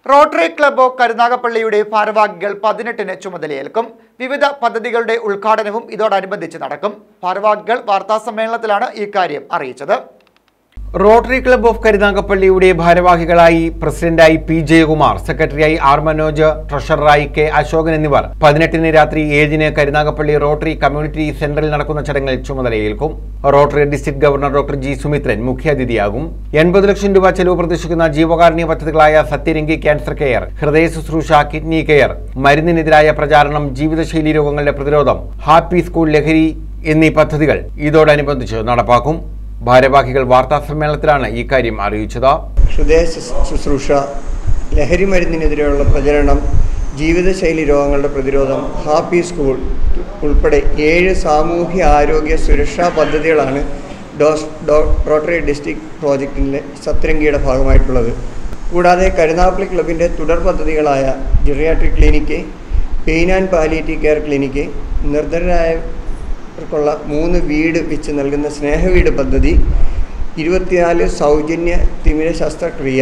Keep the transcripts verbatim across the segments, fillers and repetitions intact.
Rotary club of കരുനാഗപ്പള്ളിയുടെ ഭാരവാഹികൾ പതിനെട്ടിന് ചുമതലയേൽക്കും. വിവിധ പദ്ധതികളുടെ ഉദ്ഘാടനവും ഇതോടനുബന്ധിച്ച് നടക്കും. ഭാരവാഹികൾ വാർത്താസമ്മേളനത്തിലാണ് ഇക്കാര്യം അറിയിച്ചത്. റോട്ടറി ക്ലബ് ഓഫ് കരുനാഗപ്പള്ളിയുടെ ഭാരവാഹികളായി പ്രസിഡന്റായി പി ജയകുമാർ, സെക്രട്ടറിയായി ആർ മനോജ്, ട്രഷററായി കെ അശോകൻ എന്നിവർ പതിനെട്ടിന് രാത്രി ഏഴിന് കരുനാഗപ്പള്ളി റോട്ടറി കമ്മ്യൂണിറ്റി സെന്ററിൽ നടക്കുന്ന ചടങ്ങിൽ ചുമതലയേൽക്കും. Rotary district governor doctor G Sumithran മുഖ്യാതിഥിയാകും. എൺപത് ലക്ഷം രൂപ ചെലവ് പ്രതീക്ഷിക്കുന്ന ജീവകാരുണ്യ പദ്ധതികളായ സത്യരംഗി ക്യാൻസർ കെയർ, ഹൃദയ ശുശ്രൂഷ, കിഡ്നി കെയർ, മരുന്നിനെതിരായ പ്രചാരണം, ജീവിതശൈലി രോഗങ്ങളുടെ പ്രതിരോധം, ഹാപ്പി സ്കൂൾ, ലഹരി എന്നീ പദ്ധതികൾ ഇതോടനുബന്ധിച്ച് നടപ്പാക്കും. ഭാരവാഹികൾ വാർത്താസമ്മേളനത്തിലാണ് ഇക്കാര്യം അറിയിച്ചത്. ഹൃദയ ശുശ്രൂഷ, ലഹരി മരുന്നിനെതിരെയുള്ള പ്രചരണം, ജീവിതശൈലി രോഗങ്ങളുടെ പ്രതിരോധം, ഹാപ്പി സ്കൂൾ ഉൾപ്പെടെ ഏഴ് സാമൂഹ്യ ആരോഗ്യ സുരക്ഷാ പദ്ധതികളാണ് ഡോസ് ഡോ റോട്ടറി ഡിസ്ട്രിക്ട് പ്രോജക്റ്റിൻ്റെ സത്രംഗിയുടെ ഭാഗമായിട്ടുള്ളത്. കൂടാതെ കരുനാഗപ്പള്ളി ക്ലബിൻ്റെ തുടർ പദ്ധതികളായ geriatric clinic, pain and palliative care clinic, നിർധനരായ ർക്കുള്ള മൂന്ന് വീട് വെച്ച് നൽകുന്ന സ്നേഹവീട് പദ്ധതി, ഇരുപത്തിനാല് സൗജന്യ തിമിര ശസ്ത്രക്രിയ,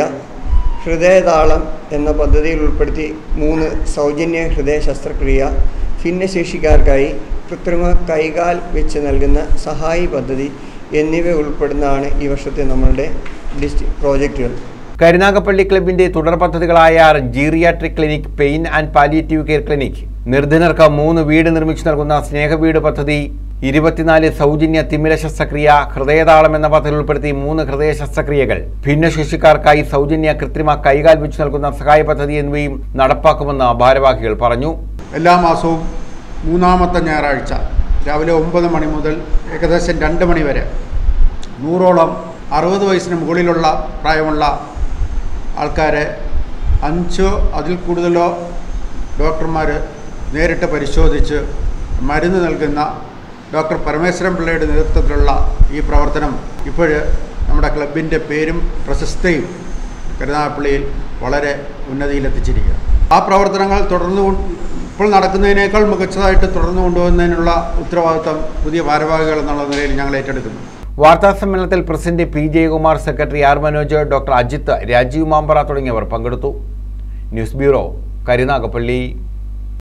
ഹൃദയതാളം എന്ന പദ്ധതിയിൽ ഉൾപ്പെടുത്തി മൂന്ന് സൗജന്യ ഹൃദയ ശസ്ത്രക്രിയ, ഭിന്നശേഷിക്കാർക്കായി കൃത്രിമ കൈകാൽ വെച്ച് നൽകുന്ന സഹായി പദ്ധതി എന്നിവ ഉൾപ്പെടുന്നതാണ് ഈ വർഷത്തെ നമ്മളുടെ ഡിസ്ട്രിക്ട് പ്രോജക്റ്റുകൾ. കരുനാഗപ്പള്ളി ക്ലബിന്റെ തുടർ പദ്ധതികളായ geriatric clinic, pain and palliative care clinic, നിർധനർക്ക് മൂന്ന് വീട് നിർമ്മിച്ചു നൽകുന്ന സ്നേഹവീട് പദ്ധതി, ഇരുപത്തിനാല് സൗജന്യ തിമിര ശസ്ത്രക്രിയ, ഹൃദയതാളം എന്ന പദ്ധതിയിൽ ഉൾപ്പെടുത്തി മൂന്ന് ഹൃദയ ശസ്ത്രക്രിയകൾ, ഭിന്നശേഷിക്കാർക്കായി സൗജന്യ കൃത്രിമ കൈകാൽ വെച്ച് നൽകുന്ന സഹായ പദ്ധതി എന്നിവയും നടപ്പാക്കുമെന്ന് ഭാരവാഹികൾ പറഞ്ഞു. എല്ലാ മാസവും മൂന്നാമത്തെ ഞായറാഴ്ച രാവിലെ ഒമ്പത് മണി മുതൽ ഏകദേശം രണ്ട് മണി വരെ നൂറോളം അറുപത് വയസ്സിന് മുകളിലുള്ള പ്രായമുള്ള ആൾക്കാരെ അഞ്ചോ അതിൽ കൂടുതലോ ഡോക്ടർമാർ നേരിട്ട് പരിശോധിച്ച് മരുന്ന് നൽകുന്ന ഡോക്ടർ പരമേശ്വരൻ പിള്ളയുടെ നേതൃത്വത്തിലുള്ള ഈ പ്രവർത്തനം ഇപ്പോൾ നമ്മുടെ ക്ലബിൻ്റെ പേരും പ്രശസ്തിയും കരുനാഗപ്പള്ളിയിൽ വളരെ ഉന്നതിയിലെത്തിച്ചിരിക്കുക. ആ പ്രവർത്തനങ്ങൾ തുടർന്ന് ഇപ്പോൾ നടക്കുന്നതിനേക്കാൾ മികച്ചതായിട്ട് തുടർന്നു കൊണ്ടുപോകുന്നതിനുള്ള ഉത്തരവാദിത്വം പുതിയ ഭാരവാഹികൾ എന്നുള്ള നിലയിൽ ഞങ്ങൾ ഏറ്റെടുക്കുന്നു. വാർത്താസമ്മേളനത്തിൽ president P Jayakumar, secretary R Manoj, doctor Ajith, Rajeev Mambara തുടങ്ങിയവർ പങ്കെടുത്തു. News bureau, Karunagappally.